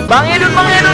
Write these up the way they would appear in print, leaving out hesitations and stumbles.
Bang Edun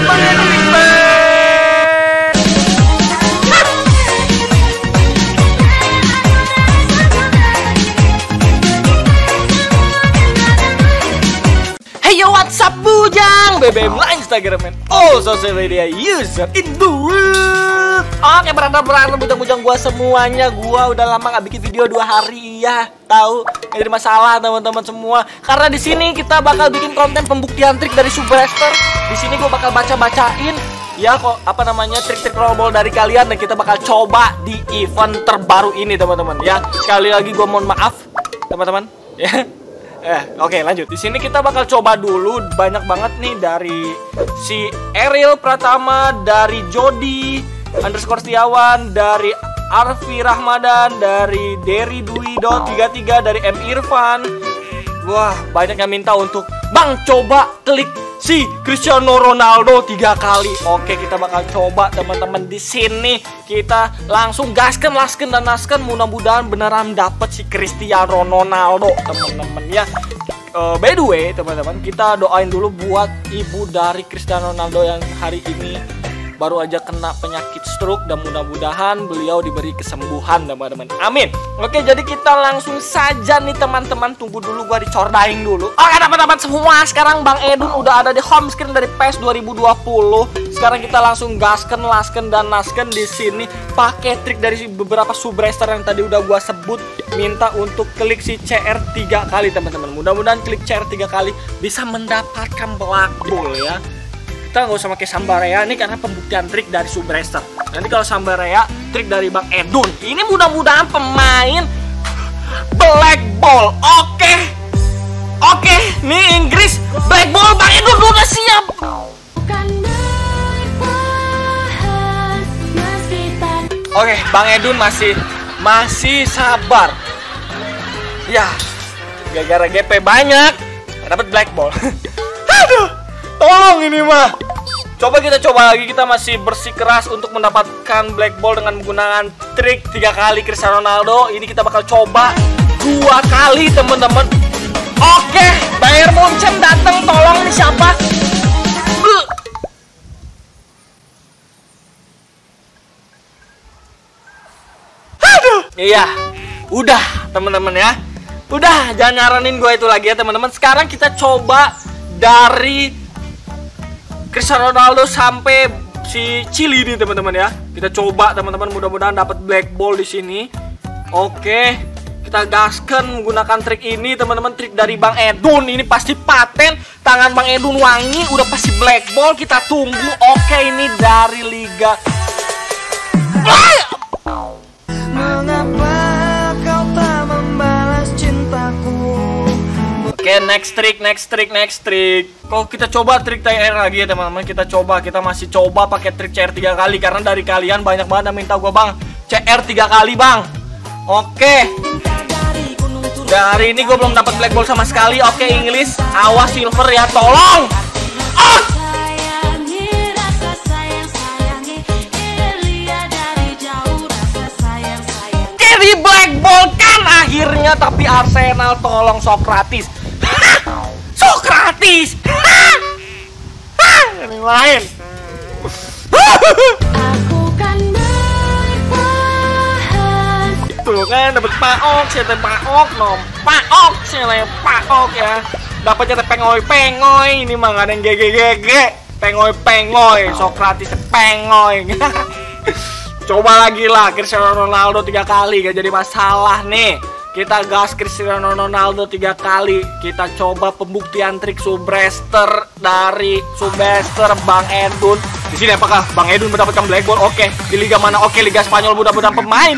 Hey yo, what's up bujang? BBM lah Instagram man. All social media user in the world. Oke, berantem bujang-bujang gua semuanya. Gua udah lama gak bikin video 2 hari ya. Tahu? Gak jadi masalah teman-teman semua. Karena di sini kita bakal bikin konten pembuktian trik dari Subraster. Di sini gua bakal bacain ya kok trik-trik rollball dari kalian, dan kita bakal coba di event terbaru ini teman-teman ya. Sekali lagi gua mohon maaf teman-teman ya. Oke, lanjut. Di sini kita bakal coba dulu banyak banget nih dari si Ariel Pratama, dari Jody _Setiawan, dari Arfi Rahmadan, dari Derry Dwi.33, dari M Irfan. Wah, banyak yang minta untuk Bang coba klik si Cristiano Ronaldo 3 kali. Oke, kita bakal coba teman-teman. Di sini kita langsung gaskan dan naskan, mudah-mudahan beneran dapet si Cristiano Ronaldo teman-teman ya. By the way teman-teman, kita doain dulu buat ibu dari Cristiano Ronaldo yang hari ini baru aja kena penyakit stroke, dan mudah-mudahan beliau diberi kesembuhan teman-teman. Amin. Oke, jadi kita langsung saja nih teman-teman. Tunggu dulu, gua dicordain dulu. Oke teman-teman semua, sekarang Bang Edun udah ada di home screen dari PES 2020. Sekarang kita langsung gasken, lasken dan nasken di sini pakai trik dari beberapa Subraster yang tadi udah gua sebut. Minta untuk klik si CR 3 kali teman-teman. Mudah-mudahan klik CR 3 kali bisa mendapatkan black ball ya. Kita nggak usah pakai Sambarea nih karena pembuktian trik dari Subraster. Nanti kalau Sambarea trik dari Bang Edun. Ini mudah-mudahan pemain black ball. Oke, nih Inggris black ball. Bang Edun udah siap. Oke, Bang Edun masih sabar. Ya, gara-gara GP banyak dapat black ball. Aduh, tolong ini mah. Coba lagi, kita masih bersikeras untuk mendapatkan black ball dengan menggunakan trik 3 kali Cristiano Ronaldo. Ini kita bakal coba 2 kali teman-teman. Oke, Bayern Munchen datang, tolong nih siapa? Aduh. Iya, udah teman-teman ya. Udah, jangan nyaranin gue itu lagi ya teman-teman. Sekarang kita coba dari Cristiano Ronaldo sampai si Chili nih teman-teman ya. Kita coba teman-teman, mudah-mudahan dapat black ball di sini. Oke, kita gaskan menggunakan trik ini teman-teman, trik dari Bang Edun. Ini pasti paten, tangan Bang Edun wangi, udah pasti black ball. Kita tunggu. Oke, ini dari Liga. Mengapa kau tak membalas cintaku? Oke, next trick. Kok kita coba trik TR lagi ya teman-teman. Kita masih coba pakai trik CR 3 kali karena dari kalian banyak banget yang minta gue Bang CR 3 kali Bang. Oke, dari ini gue belum dapat black ball sama sekali. Oke, Inggris, awas silver ya, tolong. Kiri black ball kan akhirnya, tapi Arsenal tolong Sokratis. Sokratis. Ini lain. Aku kan bertahan. Tuh kan dapat paok, saya paok, paok, saya paok ya. Dapatnya pengoy. Ini mah gak ada yang GG. Pengoy. Sokratis pengoy. Coba lagi lah Cristiano Ronaldo 3 kali, gak jadi masalah nih. Kita gas Cristiano Ronaldo 3 kali. Kita coba pembuktian trik Subraster dari Subraster Bang Edun. Di sini apakah Bang Edun mendapatkan black ball? Oke, di liga mana? Oke, Liga Spanyol. Mudah-mudahan pemain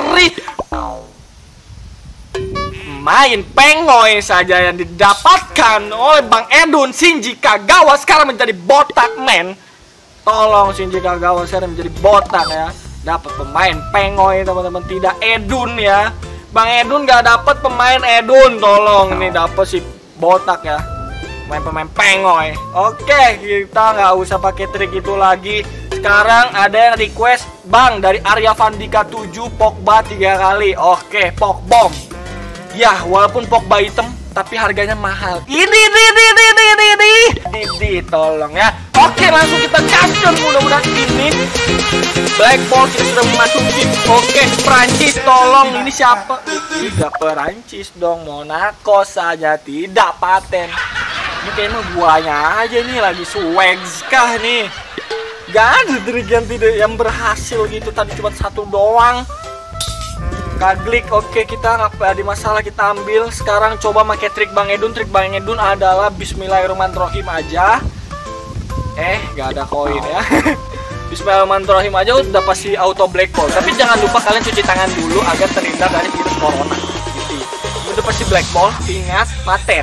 main pengoy saja yang didapatkan oleh Bang Edun. Shinji Kagawa sekarang menjadi botak men. Tolong Shinji Kagawa sekarang menjadi botak ya. Dapat pemain pengoy teman-teman, tidak Edun ya. Bang Edun gak dapat pemain Edun, tolong ini dapat si botak ya. Pemain pengoy. Oke, kita nggak usah pakai trik itu lagi. Sekarang ada yang request Bang dari Arya Vandika 7 Pogba 3 kali. Oke, Pogbom. Ya, walaupun Pogba hitam tapi harganya mahal. Didit. tolong ya. Oke, langsung kita gaskan. Mudah-mudahan ini Black Ball kita sudah memasuki. Oke, Prancis tolong. Ini siapa? Tidak Perancis dong, Monaco saja, tidak paten. Ini kayaknya guanya aja nih lagi swags kah nih. Gak ada trik yang berhasil gitu, tadi cuma satu doang. Kaglik, oke, kita nggak ada masalah, kita ambil. Sekarang coba pakai trik Bang Edun. Trik Bang Edun adalah Bismillahirrahmanirrahim aja. Gak ada koin ya. Bismillahirrahmanirrahim aja udah pasti auto black ball. Tapi jangan lupa kalian cuci tangan dulu agar terhindar dari virus corona. Gitu. Udah pasti black ball, ingat paten.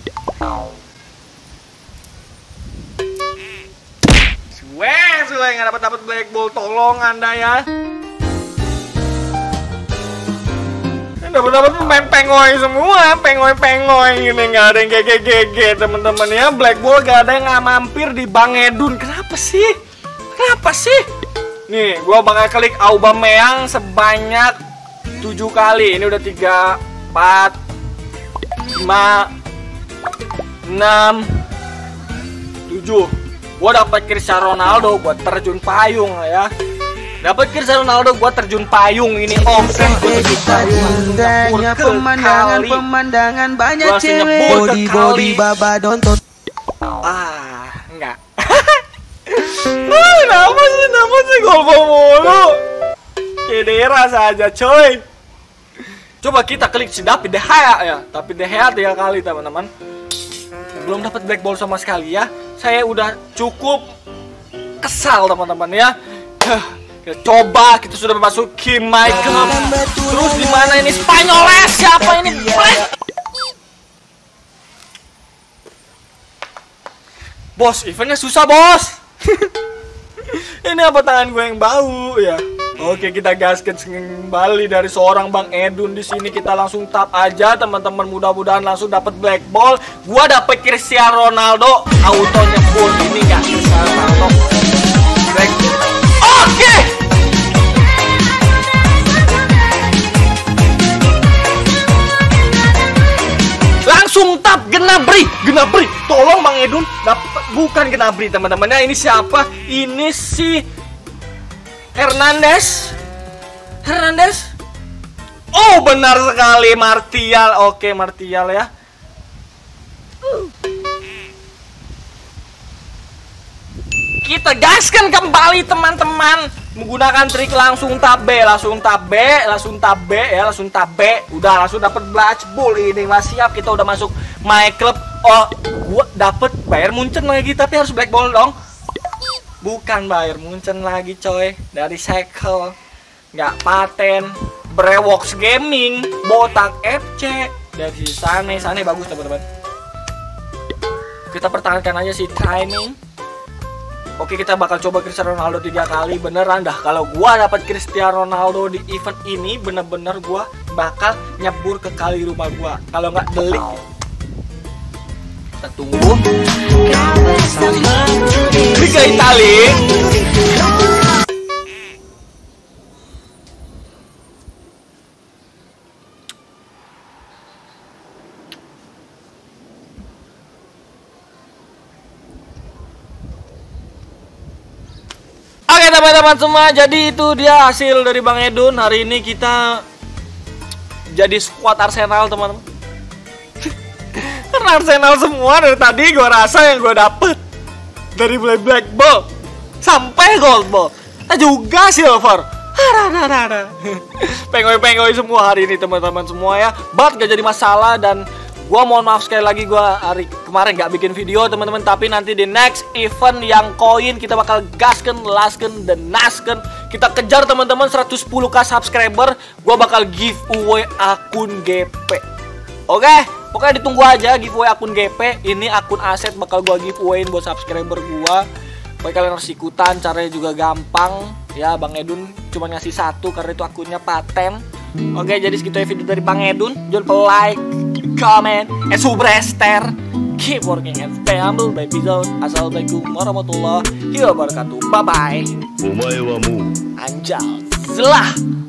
Suwe nggak dapat black ball, tolong Anda ya. Dapat main pengoy semua, pengoy ini nggak ada yang gege teman-teman ya. Black ball gak ada yang mampir di Bang Edun. Kenapa sih? Nih, gua bakal klik Aubameyang sebanyak 7 kali. Ini udah 3, 4, 5, 6, 7. Gua dapat Cristiano Ronaldo buat terjun payung ya. Dapat Cristiano Ronaldo buat terjun payung ini. Oke, indahnya pemandangan banyak cewek. Body baba dontot. Enggak. Kenapa sih gol mulu? Kedera saja coy. Coba kita klik si David De Gea ya. Tapi De Gea 3 kali teman-teman. Belum dapat black ball sama sekali ya. Saya udah cukup kesal teman-teman ya. Coba kita sudah memasuki Michael. Terus di mana ini Spanyol? Siapa ini? Bos, eventnya susah bos. Ini apa tangan gue yang bau ya? Oke, kita gaskan kembali dari seorang Bang Edun di sini. Kita langsung tap aja teman-teman. Mudah-mudahan langsung dapat black ball. Gua dapat Cristiano Ronaldo. Autonya full ini nggak bisa Ronaldo. Black. Oke. Langsung tap Gnabry. Tolong Bang Edun, bukan Gnabry teman-temannya. Ini siapa? Ini si Hernandez. Oh, benar sekali Martial. Oke, Martial ya. Kita gaskan kembali teman-teman. Menggunakan trik langsung tab B. Udah langsung dapat black ball ini. Masih siap, kita udah masuk my club. Oh, gua dapet Bayern Munchen lagi, tapi harus black ball dong. Bukan Bayern Munchen lagi coy. Dari Cycle. Nggak paten. Brewoks Gaming, Botak FC. Dari Sane bagus teman-teman. Kita pertahankan aja si timing. Oke, kita bakal coba Cristiano Ronaldo 3 kali. Beneran dah, kalau gua dapat Cristiano Ronaldo di event ini, bener-bener gua bakal nyebur ke kali rumah gua. Kalau nggak delik. Kita tunggu. Liga Italia. Oke teman-teman semua, jadi itu dia hasil dari Bang Edun. Hari ini kita jadi squad Arsenal teman-teman. Karena Arsenal semua dari tadi gue rasa yang gue dapet dari black ball sampai gold ball juga silver. Pengoy semua hari ini teman-teman semua ya. But gak jadi masalah, dan gua mohon maaf sekali lagi, gua hari kemarin gak bikin video teman-teman. Tapi nanti di next event yang koin kita bakal gasken, lasken, dan nasken. Kita kejar teman-teman 110k subscriber. Gua bakal giveaway akun GP. Oke, pokoknya ditunggu aja giveaway akun GP. Ini akun aset bakal gua giveawayin buat subscriber gua. Pokoknya kalian harus ikutan, caranya juga gampang. Ya, Bang Edun cuma ngasih 1 karena itu akunnya paten. Oke, jadi segitu ya video dari Bang Edun. Jangan lupa like, comment, and subscribe. Keep working and stay humble, baby zone. Assalamualaikum warahmatullahi wabarakatuh. Bye bye. Anjal, selah.